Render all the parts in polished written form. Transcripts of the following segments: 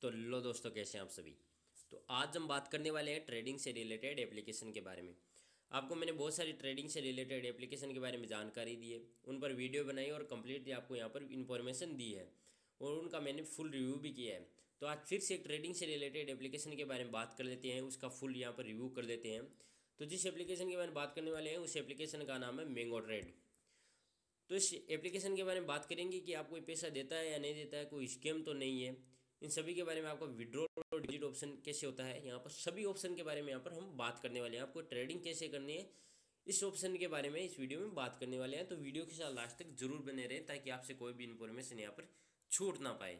तो लो दोस्तों, कैसे हैं आप सभी। तो आज हम बात करने वाले हैं ट्रेडिंग से रिलेटेड एप्लीकेशन के बारे में। आपको मैंने बहुत सारी ट्रेडिंग से रिलेटेड एप्लीकेशन के बारे में जानकारी दी है, उन पर वीडियो बनाई और कंप्लीटली आपको यहाँ पर इन्फॉर्मेशन दी है और उनका मैंने फुल रिव्यू भी किया है। तो आज फिर से एक ट्रेडिंग से रिलेटेड एप्लीकेशन के बारे में बात कर लेते हैं, उसका फुल यहाँ पर रिव्यू कर लेते हैं। तो जिस एप्लीकेशन के बारे में बात करने वाले हैं उस एप्लीकेशन का नाम है मैंगो ट्रेड। तो इस एप्लीकेशन के बारे में बात करेंगे कि आपको पैसा देता है या नहीं देता है, कोई स्कैम तो नहीं है। इन सभी के बारे में आपको विड्रॉल और डिजिट ऑप्शन कैसे होता है, यहाँ पर सभी ऑप्शन के बारे में यहाँ पर हम बात करने वाले हैं। आपको ट्रेडिंग कैसे करनी है इस ऑप्शन के बारे में इस वीडियो में बात करने वाले हैं। तो वीडियो के साथ लास्ट तक जरूर बने रहें ताकि आपसे कोई भी इन्फॉर्मेशन यहाँ पर छूट ना पाए।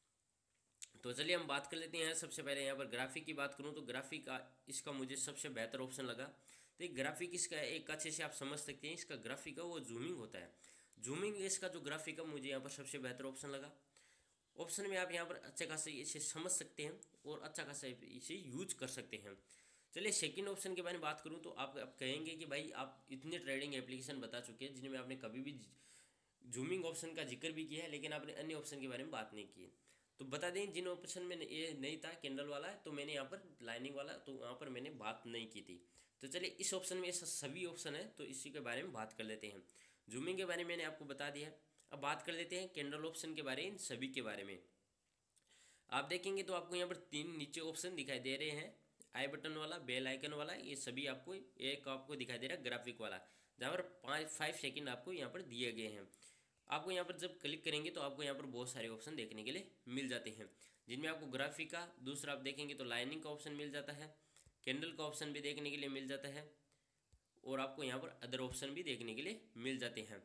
तो चलिए हम बात कर लेते हैं। सबसे पहले यहाँ पर ग्राफिक की बात करूँ तो ग्राफिक इसका मुझे सबसे बेहतर ऑप्शन लगा। तो एक ग्राफिक इसका एक अच्छे से आप समझ सकते हैं, इसका ग्राफिक का वो जूमिंग होता है। जूमिंग इसका जो ग्राफिक है मुझे यहाँ पर सबसे बेहतर ऑप्शन लगा। ऑप्शन में आप यहाँ पर अच्छे खासे इसे समझ सकते हैं और अच्छा खासा इसे यूज कर सकते हैं। चलिए सेकंड ऑप्शन के बारे में बात करूँ तो आप कहेंगे कि भाई आप इतने ट्रेडिंग एप्लीकेशन बता चुके हैं जिनमें आपने कभी भी जूमिंग ऑप्शन का जिक्र भी किया है, लेकिन आपने अन्य ऑप्शन के बारे में बात नहीं की है। तो बता दें, जिन ऑप्शन में ये नहीं था कैंडल वाला, तो मैंने यहाँ पर लाइनिंग वाला, तो वहाँ पर मैंने बात नहीं की थी। तो चलिए इस ऑप्शन में ऐसा सभी ऑप्शन है तो इसी के बारे में बात कर लेते हैं। जूमिंग के बारे में मैंने आपको बता दिया। अब बात कर लेते हैं कैंडल ऑप्शन के बारे में, इन सभी के बारे में। आप देखेंगे तो आपको यहाँ पर तीन नीचे ऑप्शन दिखाई दे रहे हैं, आई बटन वाला, बेल आइकन वाला, ये सभी आपको एक आपको दिखाई दे रहा है ग्राफिक वाला, जहाँ पर 5 सेकंड आपको यहाँ पर दिए गए हैं। आपको यहाँ पर जब क्लिक करेंगे तो आपको यहाँ पर बहुत सारे ऑप्शन देखने के लिए मिल जाते हैं, जिनमें आपको ग्राफिक का, दूसरा आप देखेंगे तो लाइनिंग का ऑप्शन मिल जाता है, कैंडल का ऑप्शन भी देखने के लिए मिल जाता है और आपको यहाँ पर अदर ऑप्शन भी देखने के लिए मिल जाते हैं।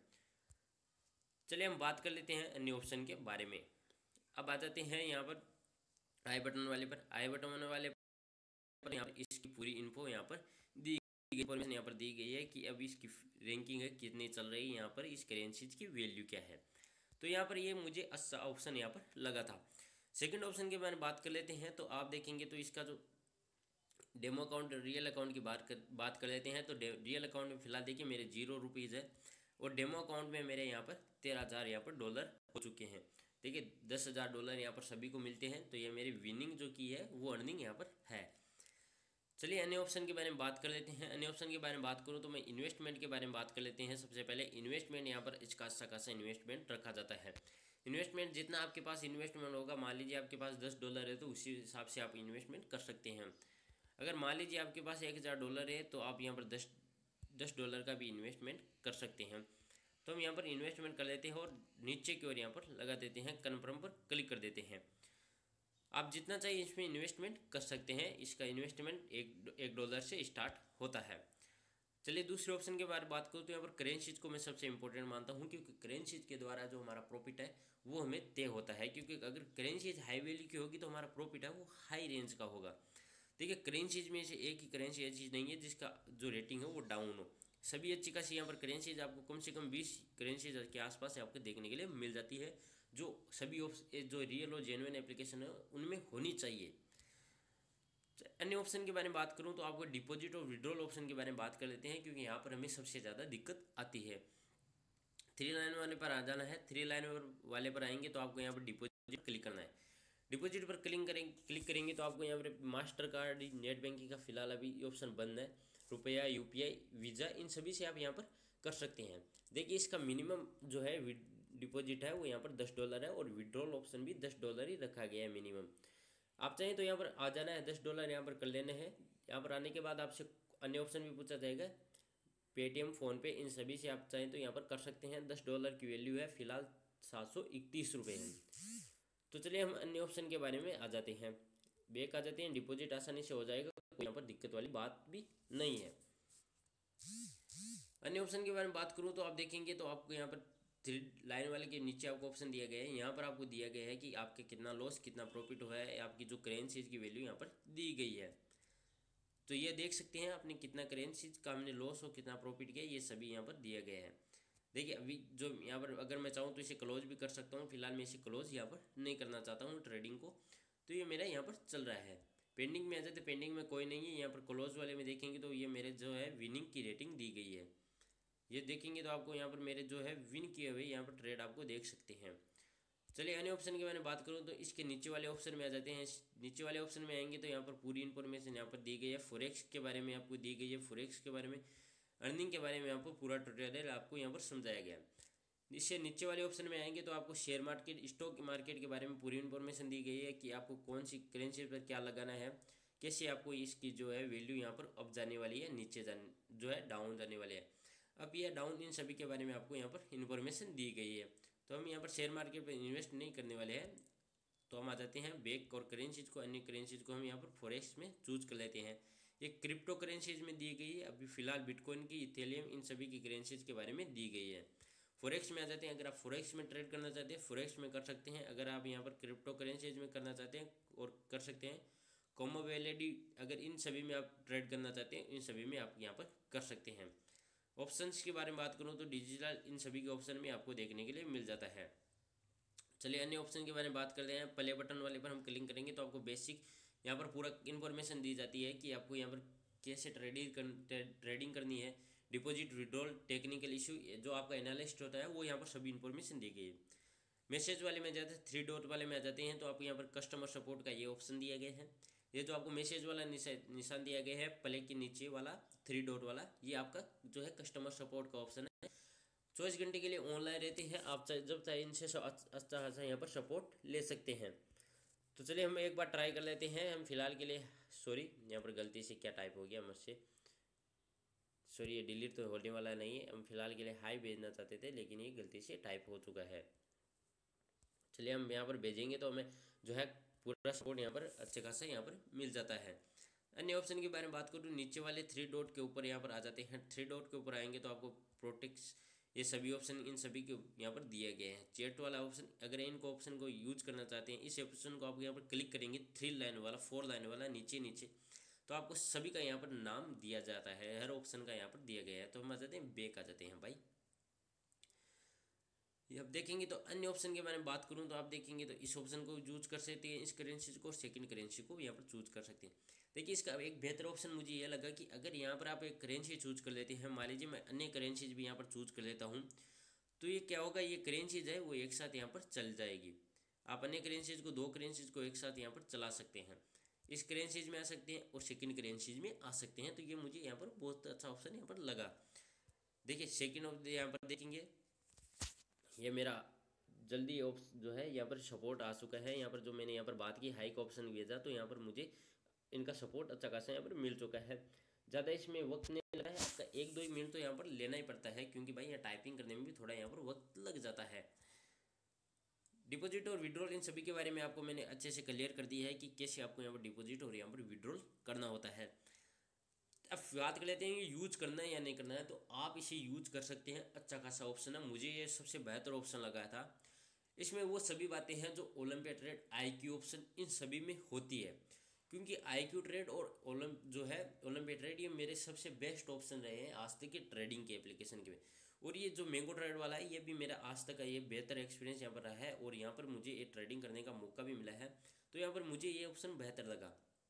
चलिए हम बात कर लेते हैं अन्य ऑप्शन के बारे में। अब आ जाते हैं यहाँ पर आई बटन वाले पर। आई बटन वाले पर यहाँ पर इसकी पूरी इन्फो यहाँ पर दी गई, इन्फॉर्मेशन यहाँ पर दी गई है कि अब इसकी रैंकिंग है कितनी चल रही है, यहाँ पर इस करेंसीज की वैल्यू क्या है। तो यहाँ पर ये मुझे अच्छा ऑप्शन यहाँ पर लगा था। सेकंड ऑप्शन के बारे में बात कर लेते हैं। तो आप देखेंगे तो इसका जो डेमो अकाउंट रियल अकाउंट की बात कर लेते हैं। तो रियल अकाउंट में फिलहाल देखिए मेरे 0 रुपीज़ है और डेमो अकाउंट में मेरे यहाँ पर 13,000 यहाँ पर डॉलर हो चुके हैं। देखिए 10,000 डॉलर यहाँ पर सभी को मिलते हैं, तो ये मेरी विनिंग जो की है वो अर्निंग यहाँ पर है। चलिए अन्य ऑप्शन के बारे में बात कर लेते हैं। अन्य ऑप्शन के बारे में बात करूँ तो मैं इन्वेस्टमेंट के बारे में बात कर लेते हैं। सबसे पहले इन्वेस्टमेंट, यहाँ पर इसका अच्छा खासा इन्वेस्टमेंट रखा जाता है। इन्वेस्टमेंट जितना आपके पास इन्वेस्टमेंट होगा, मान लीजिए आपके पास 10 डॉलर है तो उसी हिसाब से आप इन्वेस्टमेंट कर सकते हैं। अगर मान लीजिए आपके पास 1,000 डॉलर है तो आप यहाँ पर 10 डॉलर का भी इन्वेस्टमेंट कर सकते हैं। तो हम यहाँ पर इन्वेस्टमेंट कर लेते हैं और नीचे की ओर यहाँ पर लगा देते हैं, कन्फर्म पर क्लिक कर देते हैं। आप जितना चाहिए इसमें इन्वेस्टमेंट कर सकते हैं। इसका इन्वेस्टमेंट एक डॉलर से स्टार्ट होता है। चलिए दूसरे ऑप्शन के बारे में बात करूँ तो यहाँ पर करेंसीज को मैं सबसे इंपॉर्टेंट मानता हूँ, क्योंकि करेंसीज के द्वारा जो हमारा प्रॉफिट है वो हमें तय होता है। क्योंकि अगर करेंसीज हाई वैल्यू की होगी तो हमारा प्रॉफिट है वो हाई रेंज का होगा। देखिए करेंसीज में से एक ही करेंसी ऐसी चीज़ नहीं है जिसका जो रेटिंग है वो डाउन हो। सभी अच्छी खासी यहाँ पर करेंसीज आपको कम से कम 20 करेंसीज के आसपास आपको देखने के लिए मिल जाती है, जो सभी जो रियल और जेन्युइन एप्लीकेशन है उनमें होनी चाहिए। अन्य ऑप्शन के बारे में बात करूं तो आपको डिपॉजिट और विड्रॉल ऑप्शन के बारे में बात कर लेते हैं, क्योंकि यहाँ पर हमें सबसे ज़्यादा दिक्कत आती है। 3 लाइन वाले पर आ जाना है। 3 लाइन वाले पर आएंगे तो आपको यहाँ पर डिपॉजिट क्लिक करना है। डिपॉजिट पर क्लिक करेंगे तो आपको यहाँ पर मास्टर कार्ड, नेट बैंकिंग का फिलहाल अभी ऑप्शन बंद है। रुपया, यूपीआई, वीज़ा, इन सभी से आप यहाँ पर कर सकते हैं। देखिए इसका मिनिमम जो है डिपॉजिट है वो यहाँ पर 10 डॉलर है और विड्रॉल ऑप्शन भी 10 डॉलर ही रखा गया है मिनिमम। आप चाहें तो यहाँ पर आ जाना है, 10 डॉलर यहाँ पर कर लेने हैं। यहाँ पर आने के बाद आपसे अन्य ऑप्शन भी पूछा जाएगा, पेटीएम, फ़ोनपे, इन सभी से आप चाहें तो यहाँ पर कर सकते हैं। 10 डॉलर की वैल्यू है, फिलहाल 731 रुपये है। तो चलिए हम अन्य ऑप्शन के बारे में आ जाते हैं। बैक आ जाते हैं। डिपॉजिट आसानी से हो जाएगा, कोई यहाँ पर दिक्कत वाली बात भी नहीं है। अन्य ऑप्शन के बारे में बात करूँ तो आप देखेंगे तो आपको यहाँ पर 3 लाइन वाले के नीचे आपको ऑप्शन दिया गया है। यहाँ पर आपको दिया गया है कि आपके कितना लॉस कितना प्रॉफिट हुआ है, आपकी जो करेंसीज की वैल्यू यहाँ पर दी गई है। तो ये देख सकते हैं आपने कितना करेंसीज का हमने लॉस हो, कितना प्रॉफिट किया, ये सभी यहाँ पर दिया गया है। देखिए अभी जो यहाँ पर अगर मैं चाहूँ तो इसे क्लोज भी कर सकता हूँ। फिलहाल मैं इसे क्लोज यहाँ पर नहीं करना चाहता हूँ ट्रेडिंग को, तो ये मेरा यहाँ पर चल रहा है। पेंडिंग में आ जाते, पेंडिंग में कोई नहीं है। यहाँ पर क्लोज वाले में देखेंगे तो ये मेरे जो है विनिंग की रेटिंग दी गई है। ये देखेंगे तो आपको यहाँ पर मेरे जो है विन किए हुए यहाँ पर ट्रेड आपको देख सकते हैं। चलिए अन्य ऑप्शन की मैंने बात करूँ तो इसके नीचे वाले ऑप्शन में आ जाते हैं। नीचे वाले ऑप्शन में आएंगे तो यहाँ पर पूरी इन्फॉर्मेशन यहाँ पर दी गई है। फॉरेक्स के बारे में आपको दी गई है, फॉरेक्स के बारे में, अर्निंग के बारे में आपको पूरा ट्यूटोरियल आपको यहाँ पर समझाया गया है। इससे नीचे वाले ऑप्शन में आएंगे तो आपको शेयर मार्केट, स्टॉक मार्केट के बारे में पूरी इन्फॉर्मेशन दी गई है कि आपको कौन सी करेंसी पर क्या लगाना है, कैसे आपको इसकी जो है वैल्यू यहाँ पर अप जाने वाली है, नीचे जाने जो है डाउन जाने वाली है, अप या डाउन, इन सभी के बारे में आपको यहाँ पर इन्फॉर्मेशन दी गई है। तो हम यहाँ पर शेयर मार्केट पर इन्वेस्ट नहीं करने वाले हैं, तो हम आ जाते हैं बैक और करेंसीज को, अन्य करेंसीज को हम यहाँ पर फॉरेक्स में चूज कर लेते हैं। ये क्रिप्टो करेंसीज में दी गई है, अभी फिलहाल बिटकॉइन की, इथेरियम, इन सभी की करेंसीज के बारे में दी गई है। फॉरेक्स में आ जाते हैं। अगर आप फॉरेक्स में ट्रेड करना चाहते हैं फॉरेक्स में कर सकते हैं। अगर आप यहाँ पर क्रिप्टो करेंसीज में करना चाहते हैं और कर सकते हैं। कॉमोवेलिटी, अगर इन सभी में आप ट्रेड करना चाहते हैं इन सभी में आप यहाँ पर कर सकते हैं। ऑप्शंस के बारे में बात करूँ तो डिजिटल इन सभी के ऑप्शन में आपको देखने के लिए मिल जाता है। चलिए अन्य ऑप्शन के बारे में बात करते हैं। प्ले बटन वाले पर हम क्लिक करेंगे तो आपको बेसिक यहाँ पर पूरा इन्फॉर्मेशन दी जाती है कि आपको यहाँ पर कैसे ट्रेडिंग करनी है, डिपॉजिट, विड्रॉल, टेक्निकल इशू, जो आपका एनालिस्ट होता है वो यहाँ पर सभी इन्फॉर्मेशन दी गई है। मैसेज वाले में जाते हैं, 3 डॉट वाले में आ जाते हैं तो आपको यहाँ पर कस्टमर सपोर्ट का ये ऑप्शन दिया गया है। ये जो आपको मैसेज वाला निशान दिया गया है प्ले के नीचे वाला 3 डॉट वाला, ये आपका जो है कस्टमर सपोर्ट का ऑप्शन है। 24 घंटे के लिए ऑनलाइन रहते हैं, आप जब चाहे इनसे अच्छा खासा यहाँ पर सपोर्ट ले सकते हैं। तो चलिए हम एक बार ट्राई कर लेते हैं। हम फिलहाल के लिए, सॉरी यहाँ पर गलती से क्या टाइप हो गया मुझसे, सॉरी ये डिलीट तो होने वाला नहीं है। हम फिलहाल के लिए हाई भेजना चाहते थे लेकिन ये गलती से टाइप हो चुका है। चलिए हम यहाँ पर भेजेंगे तो हमें जो है पूरा सपोर्ट यहाँ पर अच्छे खासा यहाँ पर मिल जाता है। अन्य ऑप्शन के बारे में बात करूँ, नीचे वाले 3 डॉट के ऊपर यहाँ पर आ जाते हैं। 3 डॉट के ऊपर आएंगे तो आपको प्रोटेक्ट्स, ये सभी ऑप्शन इन सभी के यहाँ पर दिए गए हैं। चैट वाला ऑप्शन, अगर इनको ऑप्शन को यूज करना चाहते हैं, इस ऑप्शन को आप यहाँ पर क्लिक करेंगे, 3 लाइन वाला, 4 लाइन वाला, नीचे नीचे, तो आपको सभी का यहाँ पर नाम दिया जाता है, हर ऑप्शन का यहाँ पर दिया गया है। तो हम आ जाते हैं बैक आ जाते हैं भाई। अब देखेंगे तो अन्य ऑप्शन के बारे में बात करूं तो आप देखेंगे तो इस ऑप्शन को यूज कर सकते हैं, इस करेंसी को, सेकंड करेंसी को यहाँ पर चूज कर सकते हैं। देखिए इसका एक बेहतर ऑप्शन मुझे ये लगा कि अगर यहाँ पर आप एक करेंसी चूज कर लेते हैं, मान लीजिए मैं अन्य करेंसीज भी यहाँ पर चूज कर लेता हूँ, तो ये क्या होगा, ये करेंसीज है वो एक साथ यहाँ पर चल जाएगी। आप अन्य करेंसीज को, 2 करेंसीज को एक साथ यहाँ पर चला सकते हैं, इस करेंसीज में आ सकते हैं और सेकंड करेंसीज में आ सकते हैं। तो ये मुझे यहाँ पर बहुत अच्छा ऑप्शन यहाँ पर लगा। देखिए सेकंड ऑफ यहाँ पर देखेंगे, ये मेरा जल्दी जो है यहाँ पर सपोर्ट आ चुका है। यहाँ पर जो मैंने यहाँ पर बात की हाई का ऑप्शन भेजा तो यहाँ पर मुझे इनका सपोर्ट अच्छा खासा यहाँ पर मिल चुका है। ज़्यादा इसमें वक्त नहीं लगा है, आपका 1-2 मिनट तो यहाँ पर लेना ही पड़ता है क्योंकि भाई यहाँ टाइपिंग करने में भी थोड़ा यहाँ पर वक्त लग जाता है। डिपॉजिट और विड्रॉल इन सभी के बारे में आपको मैंने अच्छे से क्लियर कर दिया है कि कैसे आपको यहाँ पर डिपॉजिट और यहाँ पर विड्रॉल करना होता है। अब बात कर लेते हैं कि यूज करना है या नहीं करना है, तो आप इसे यूज कर सकते हैं, अच्छा खासा ऑप्शन है, मुझे ये सबसे बेहतर ऑप्शन लगा था। इसमें वो सभी बातें हैं जो ओलंपिया ट्रेड, IQ ऑप्शन, इन सभी में होती है, क्योंकि IQ ट्रेड और जो है ओलंपिया ट्रेड, ये मेरे सबसे बेस्ट ऑप्शन रहे हैं आज तक के ट्रेडिंग के एप्लीकेशन के में। और ये जो मैंगो ट्रेड वाला है ये भी मेरा आज तक का ये बेहतर एक्सपीरियंस यहाँ पर रहा है और यहाँ पर मुझे ये ट्रेडिंग करने का मौका भी मिला है, तो यहाँ पर मुझे ये ऑप्शन बेहतर लगा।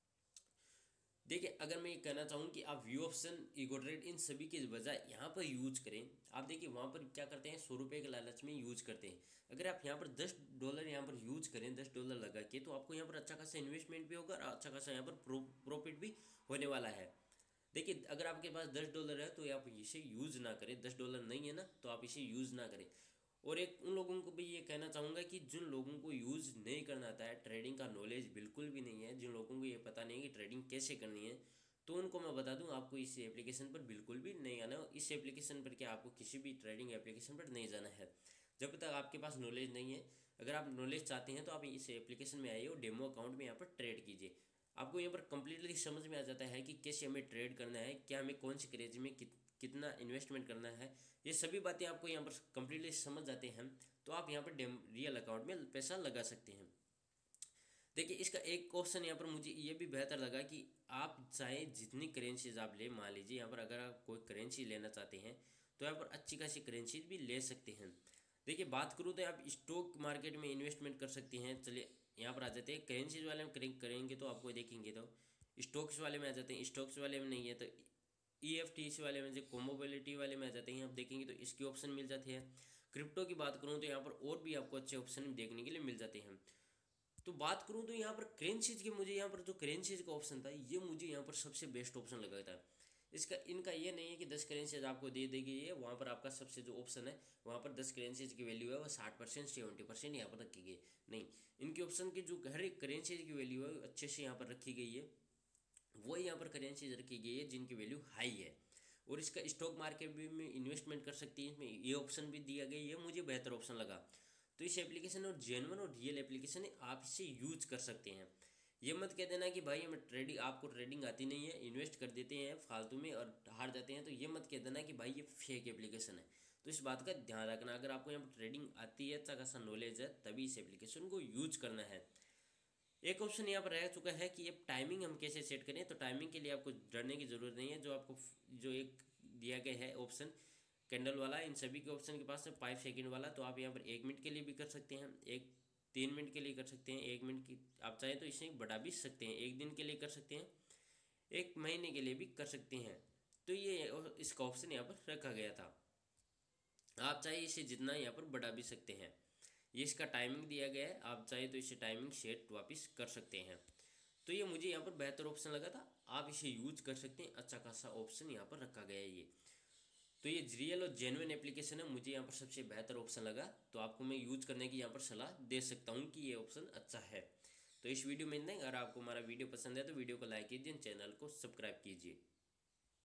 देखिए अगर मैं ये कहना चाहूँ कि आप व्यू ऑप्शन, ईगो ट्रेड, इन सभी के बजाय यहाँ पर यूज करें, आप देखिए वहाँ पर क्या करते हैं, 100 रुपये के लालच में यूज करते हैं। अगर आप यहाँ पर $10 यहाँ पर यूज करें, $10 लगा के, तो आपको यहाँ पर अच्छा खासा इन्वेस्टमेंट भी होगा और अच्छा खासा यहाँ पर प्रॉफिट भी होने वाला है। देखिए अगर आपके पास $10 है तो आप इसे यूज़ ना करें, $10 नहीं है ना तो आप इसे यूज़ ना करें। और एक उन लोगों को भी ये कहना चाहूँगा कि जिन लोगों को यूज़ नहीं करना आता है, ट्रेडिंग का नॉलेज बिल्कुल भी नहीं है, जिन लोगों को ये पता नहीं कि ट्रेडिंग कैसे करनी है, तो उनको मैं बता दूं आपको इस एप्लीकेशन पर बिल्कुल भी नहीं आना। इस एप्लीकेशन पर क्या, आपको किसी भी ट्रेडिंग एप्लीकेशन पर नहीं जाना है जब तक आपके पास नॉलेज नहीं है। अगर आप नॉलेज चाहते हैं तो आप इस एप्लीकेशन में आइए और डेमो अकाउंट में यहाँ पर ट्रेड कीजिए। आपको यहाँ पर कंप्लीटली समझ में आ जाता है कि कैसे हमें ट्रेड करना है, क्या हमें कौन सी करेंसी में कितना इन्वेस्टमेंट करना है, ये सभी बातें आपको यहाँ पर कंप्लीटली समझ जाते हैं। तो आप यहाँ पर रियल अकाउंट में पैसा लगा सकते हैं। देखिए इसका एक ऑप्शन यहाँ पर मुझे ये भी बेहतर लगा कि आप चाहे जितनी करेंसीज आप ले, मान लीजिए यहाँ पर अगर आप कोई करेंसी लेना चाहते हैं तो यहाँ पर अच्छी खासी करेंसीज भी ले सकते हैं। देखिए बात करूँ तो आप स्टॉक मार्केट में इन्वेस्टमेंट कर सकते हैं। चलिए यहाँ पर आ जाते हैं, करेंसीज वाले में करेंगे तो आपको देखेंगे तो स्टॉक्स वाले में आ जाते हैं, स्टॉक्स वाले में नहीं है तो EFTs वाले में, जो कॉमोबिलिटी वाले में आ जाते हैं, आप देखेंगे तो इसके ऑप्शन मिल जाते हैं। क्रिप्टो की बात करूँ तो यहाँ पर और भी आपको अच्छे ऑप्शन देखने के लिए मिल जाते हैं। तो बात करूँ तो यहाँ पर करेंसीज के, मुझे यहाँ पर जो करेंसीज का ऑप्शन था ये मुझे यहाँ पर सबसे बेस्ट ऑप्शन लगा था। इसका इनका ये नहीं है कि 10 करेंसीज आपको दे देगी ये, वहाँ पर आपका सबसे जो ऑप्शन है वहाँ पर 10 करेंसीज की वैल्यू है वो 60% 70% यहाँ पर रखी गई नहीं। इनके ऑप्शन की जो हर एक करेंसीज की वैल्यू है अच्छे से यहाँ पर रखी गई है। वो यहाँ पर करेंसीज रखी गई है जिनकी वैल्यू हाई है, और इसका स्टॉक मार्केट में इन्वेस्टमेंट कर सकती है, इसमें ये ऑप्शन भी दिया गया, ये मुझे बेहतर ऑप्शन लगा। तो इस एप्लीकेशन और जेन्युइन और रियल एप्लीकेशन है, आप इसे यूज कर सकते हैं। ये मत कह देना कि भाई हमें ट्रेडिंग, आपको ट्रेडिंग आती नहीं है, इन्वेस्ट कर देते हैं फालतू में और हार जाते हैं, तो ये मत कह देना कि भाई ये फेक एप्लीकेशन है। तो इस बात का ध्यान रखना, अगर आपको यहाँ पर ट्रेडिंग आती है, अच्छा खासा नॉलेज है, तभी इस एप्लीकेशन को यूज करना है। एक ऑप्शन यहाँ पर रह चुका है कि अब टाइमिंग हम कैसे सेट करें। तो टाइमिंग के लिए आपको डरने की ज़रूरत नहीं है। जो आपको जो एक दिया गया है ऑप्शन कैंडल वाला, इन सभी के ऑप्शन के पास है 5 सेकेंड वाला। तो आप यहाँ पर 1 मिनट के लिए भी कर सकते हैं, 3 मिनट के लिए कर सकते हैं, 1 मिनट की आप चाहें तो इसे बढ़ा भी सकते हैं, 1 दिन के लिए कर सकते हैं, 1 महीने के लिए भी कर सकते हैं। तो ये इसका ऑप्शन यहाँ पर रखा गया था। आप चाहे इसे जितना यहाँ पर बढ़ा भी सकते हैं। ये इसका टाइमिंग दिया गया है, आप चाहे तो इसे टाइमिंग सेट वापस कर सकते हैं। तो ये मुझे यहाँ पर बेहतर ऑप्शन लगा था, आप इसे यूज कर सकते हैं, अच्छा खासा ऑप्शन यहाँ पर रखा गया है ये। तो ये रियल और जेन्युइन एप्लीकेशन है, मुझे यहाँ पर सबसे बेहतर ऑप्शन लगा, तो आपको मैं यूज करने की यहाँ पर सलाह दे सकता हूँ कि ये ऑप्शन अच्छा है। तो इस वीडियो में इतना ही। अगर आपको हमारा वीडियो पसंद है तो वीडियो को लाइक कीजिए, चैनल को सब्सक्राइब कीजिए।